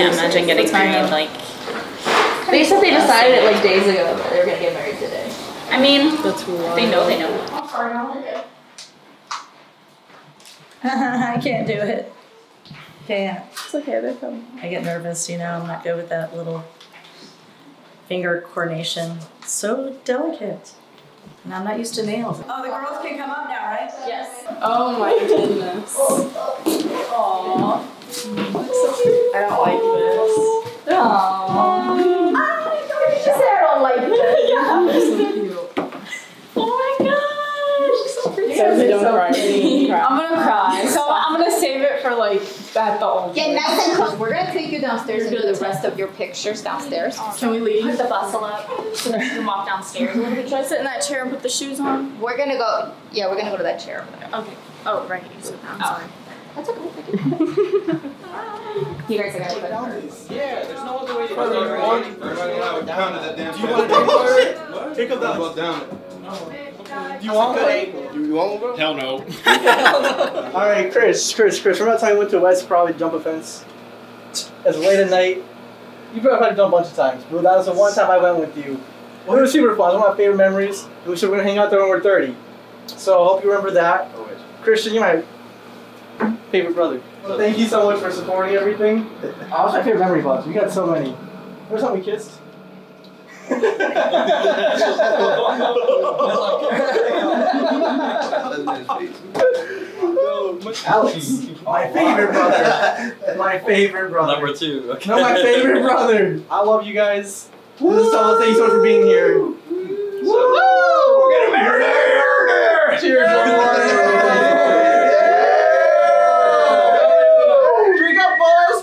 can't imagine getting married like. They said they decided it like days ago that they were gonna get married today. I mean, That's wild. they know. I'm sorry, I'm okay. I can't do it. Can't. It's okay, they're coming. I get nervous, you know, I'm not good with that little finger coordination. It's so delicate. And I'm not used to nails. Oh, the girls can come up now, right? Yes. Oh my goodness. Aww. I don't like this. Aww. You say I don't like this. Yeah, they're so cute. Oh my gosh, so pretty. Don't cry. I'm gonna cry. So I'm gonna save it for like at the old. Get nice and close. We're gonna take you downstairs and do the rest of your pictures downstairs. Can we leave? Put the bustle up so that you can walk downstairs a little bit. Should I sit in that chair and put the shoes on? We're gonna go. Yeah, we're gonna go to that chair over there. Okay. Oh, right. You said that. I'm sorry. That's okay. You guys are gonna put hers. Yeah, there's no other way to do it. Down to that damn. Do you want to take up that? Down. Do you want one? You want one, bro? Hell no. All right, Chris. Remember that time you went to West probably jump a fence? It's late at night. You probably had to jump a bunch of times, but that was the one time I went with you. Well, it was super fun. It was one of my favorite memories. And we said we're gonna hang out there when we're 30. So I hope you remember that. Christian, you're my favorite brother. Well, thank you so much for supporting everything. Oh, what's my favorite memory, Bob? You got so many. First time we kissed. Alex, my favorite brother. My favorite brother. Number 2. Okay. No, my favorite brother. I love you guys. This is so thank you so much for being here. Woo! We're gonna marry her. Cheers, boys. Drink up, boys.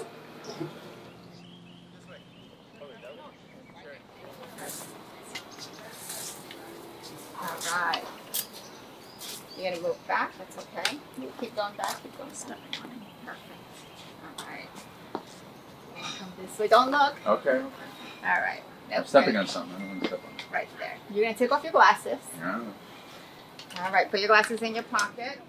Alright. You're gonna go back, that's okay. You keep going back, keep going back. Perfect. Alright. Come this way, don't look. Okay. Alright. I'm stepping on something. I don't want to step on it. Right there. You're gonna take off your glasses. Yeah. Alright, put your glasses in your pocket.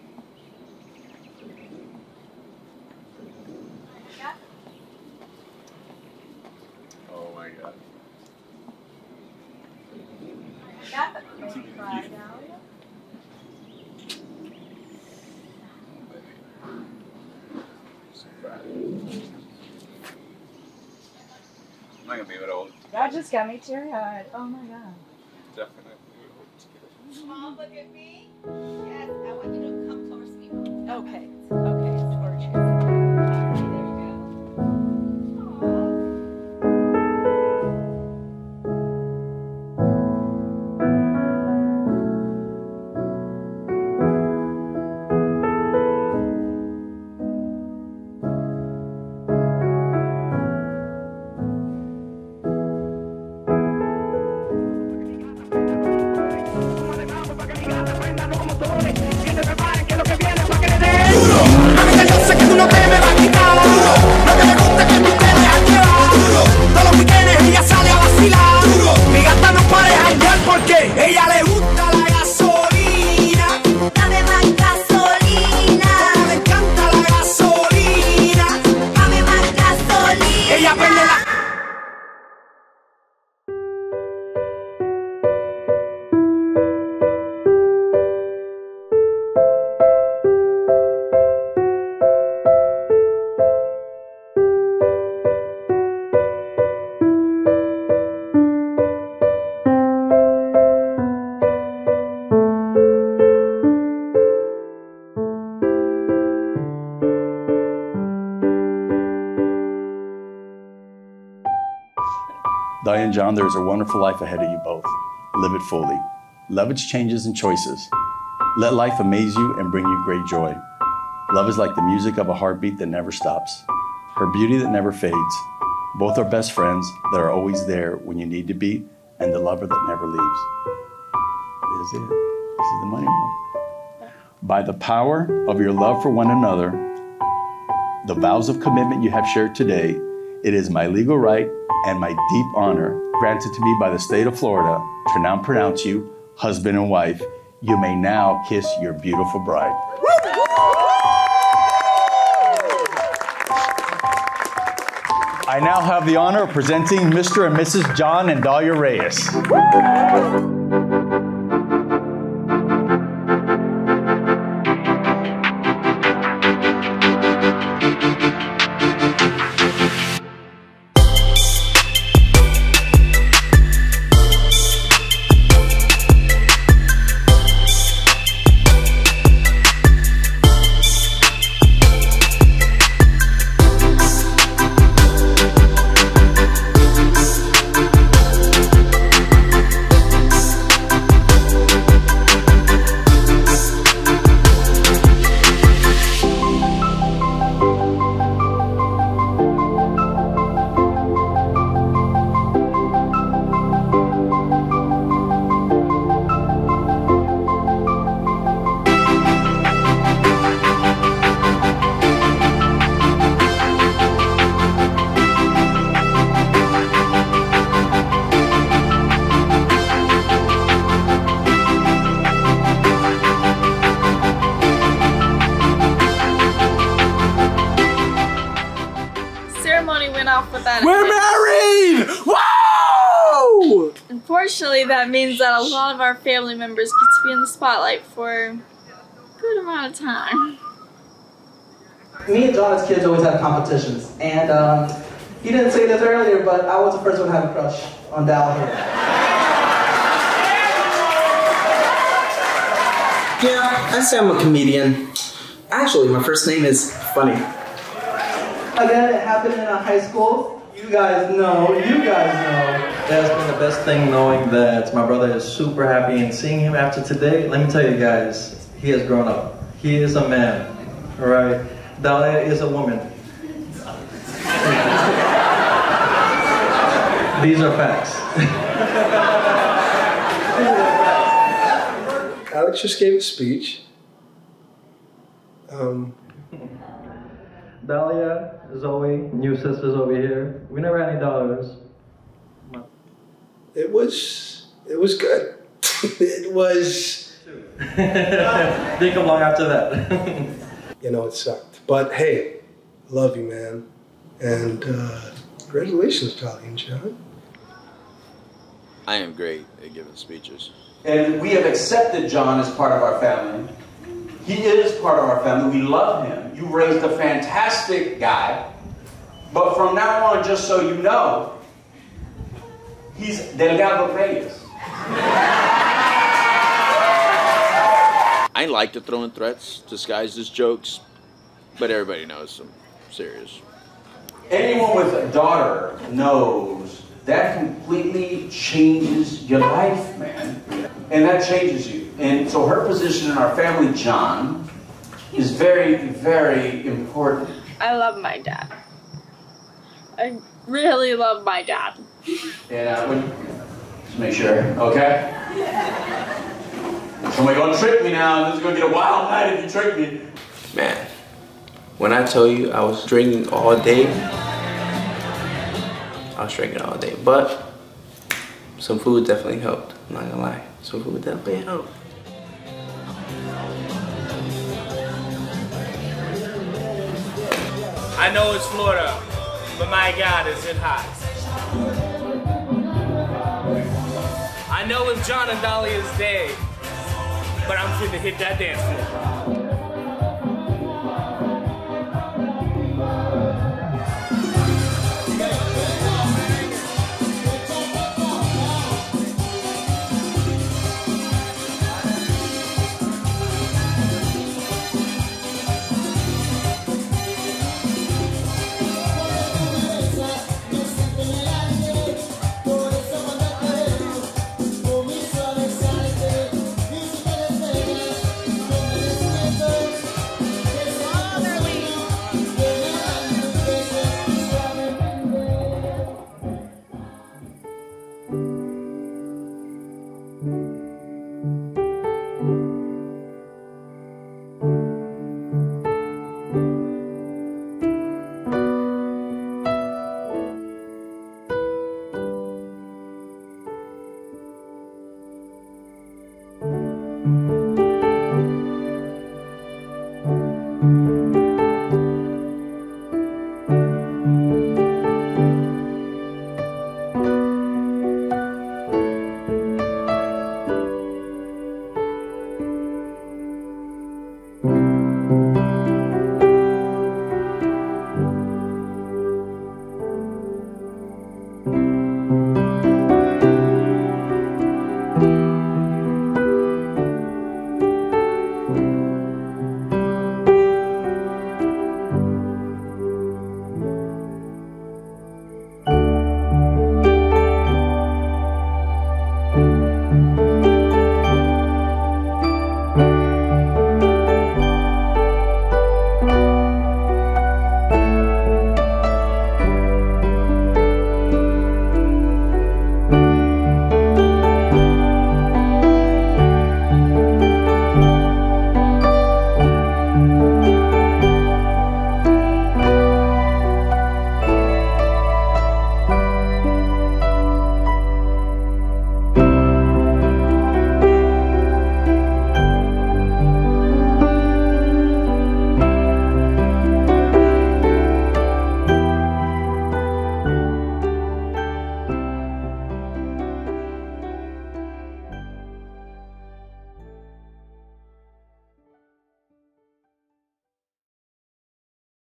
Oh my God. I'm not gonna be able to hold it. That just got me teary-eyed. Oh my God. Definitely. Mom, look at me. Yes, I want you to come towards me. Okay. Okay. Towards you. Alright, there you go. Dalia and John, there is a wonderful life ahead of you both. Live it fully. Love its changes and choices. Let life amaze you and bring you great joy. Love is like the music of a heartbeat that never stops. Her beauty that never fades. Both are best friends that are always there when you need to be, and the lover that never leaves. This is it. This is the money one. By the power of your love for one another, the vows of commitment you have shared today, it is my legal right and my deep honor granted to me by the state of Florida to now pronounce you husband and wife. You may now kiss your beautiful bride. I now have the honor of presenting Mr. and Mrs. John and Dalia Reyes. We're married! Wow! Unfortunately, that means that a lot of our family members get to be in the spotlight for a good amount of time. Me and John as kids always had competitions, and he didn't say this earlier, but I was the first one to have a crush on Dalia. Yeah, I'd say I'm a comedian. Actually, my first name is Funny. Again, it happened in high school. You guys know. That's been the best thing, knowing that my brother is super happy, and seeing him after today, let me tell you guys, he has grown up. He is a man, all right? Dalia is a woman. These are facts. Alex just gave a speech. Dalia, Zoe, new sisters over here. We never had any daughters. It was good. It was. Didn't come long after that. You know, it sucked. But hey, love you, man. And congratulations, Dalia and John. I am great at giving speeches. And we have accepted John as part of our family. He is part of our family. We love him. You raised a fantastic guy. But from now on, just so you know, he's Delgado Reyes. I like to throw in threats disguised as jokes, but everybody knows I'm serious. Anyone with a daughter knows that completely changes your life, man. And that changes you. And so her position in our family, John, is very, very important. I love my dad. I really love my dad. And just make sure, okay? Somebody gonna trick me now. This is gonna get a wild night if you trick me. Man, when I tell you I was drinking all day, but some food definitely helped. I'm not gonna lie, some food definitely helped. I know it's Florida, but my God, is it hot. I know it's John and Dalia's day, but I'm finna hit that dance floor. you.